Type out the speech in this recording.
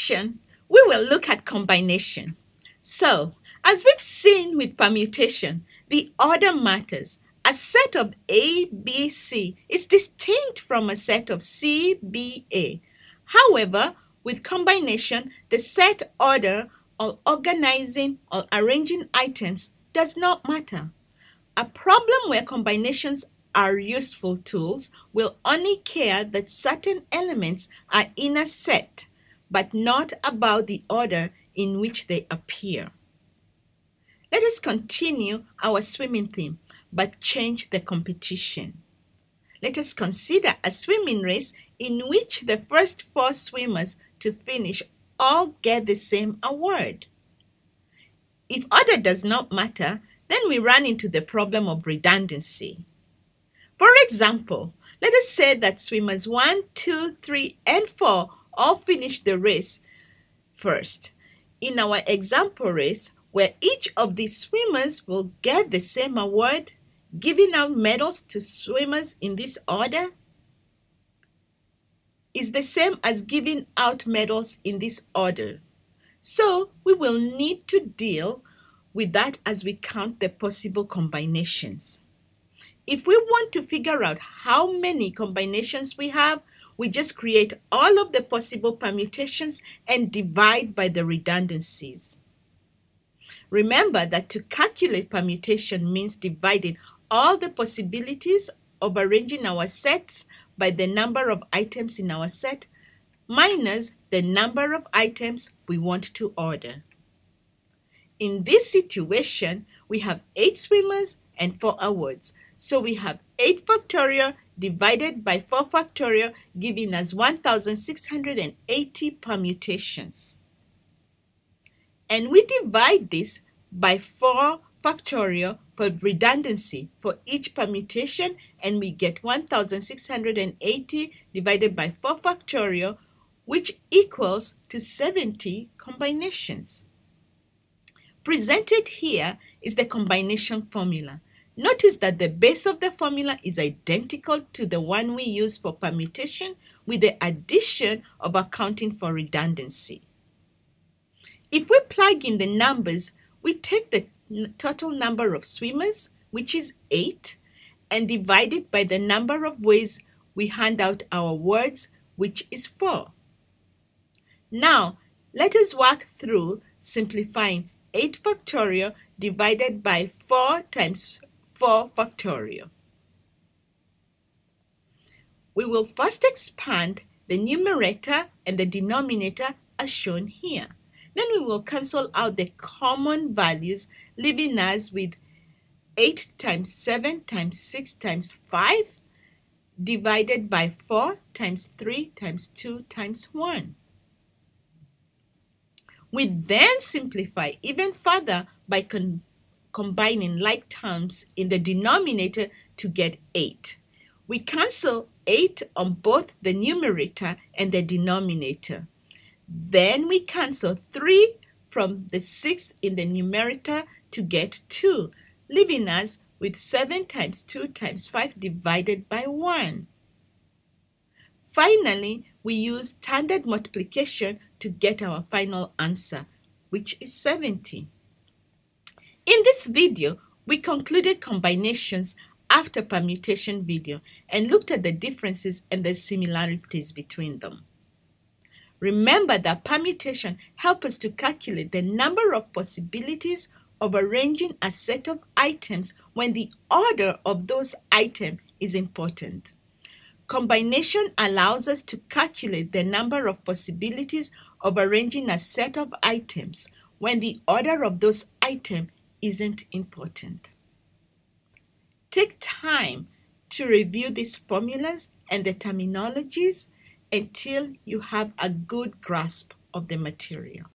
session, we will look at combination. So, as we've seen with permutation, the order matters. A set of A, B, C is distinct from a set of C, B, A. However, with combination, the set order or organizing or arranging items does not matter. A problem where combinations are useful tools will only care that certain elements are in a set, but not about the order in which they appear. Let us continue our swimming theme, but change the competition. Let us consider a swimming race in which the first 4 swimmers to finish all get the same award. If order does not matter, then we run into the problem of redundancy. For example, let us say that swimmers 1, 2, 3, and 4 all finish the race first. In our example race, where each of these swimmers will get the same award, giving out medals to swimmers in this order is the same as giving out medals in this order. So we will need to deal with that as we count the possible combinations. If we want to figure out how many combinations we have, we just create all of the possible permutations and divide by the redundancies. Remember that to calculate permutation means dividing all the possibilities of arranging our sets by the number of items in our set minus the number of items we want to order. In this situation, we have 8 swimmers and 4 awards. So we have 8 factorial divided by 4 factorial, giving us 1,680 permutations. And we divide this by 4 factorial for redundancy for each permutation, and we get 1,680 divided by 4 factorial, which equals to 70 combinations. Presented here is the combination formula. Notice that the base of the formula is identical to the one we use for permutation, with the addition of accounting for redundancy. If we plug in the numbers, we take the total number of swimmers, which is 8, and divide it by the number of ways we hand out our words, which is 4. Now, let us work through simplifying 8 factorial divided by 4 times 4 factorial. We will first expand the numerator and the denominator as shown here. Then we will cancel out the common values, leaving us with 8 times 7 times 6 times 5 divided by 4 times 3 times 2 times 1. We then simplify even further by combining like terms in the denominator to get 8. We cancel 8 on both the numerator and the denominator. Then we cancel 3 from the 6 in the numerator to get 2, leaving us with 7 times 2 times 5 divided by 1. Finally, we use standard multiplication to get our final answer, which is 70. In this video, we concluded combinations after permutation video and looked at the differences and the similarities between them. Remember that permutation helps us to calculate the number of possibilities of arranging a set of items when the order of those items is important. Combination allows us to calculate the number of possibilities of arranging a set of items when the order of those items isn't important. Take time to review these formulas and the terminologies until you have a good grasp of the material.